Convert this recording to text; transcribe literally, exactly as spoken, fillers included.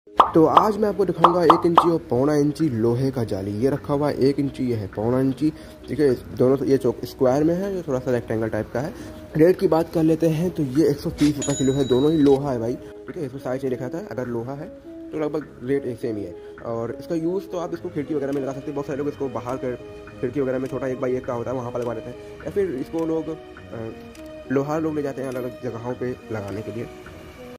तो आज मैं आपको दिखाऊंगा एक इंची और पौना इंची लोहे का जाली। ये रखा हुआ है एक इंची, ये है पौना इंची। ठीक है, दोनों ये चौक स्क्वायर में है, ये थोड़ा सा रेक्टेंगल टाइप का है। रेट की बात कर लेते हैं तो ये एक सौ तीस रुपये किलो है। दोनों ही लोहा है भाई। ठीक है, इसमें साइज नहीं लिखा था, अगर लोहा है तो लगभग रेट एक सेम ही है। और इसका यूज़ तो आप इसको खिड़की वगैरह में लगा सकते हैं। बहुत सारे लोग इसको बाहर कर खिड़की वगैरह में छोटा एक बाई एक का होता है वहाँ पर लगवा देते हैं, या फिर इसको लोग लोहार लोग ले जाते हैं अलग अलग जगहों पे लगाने के लिए।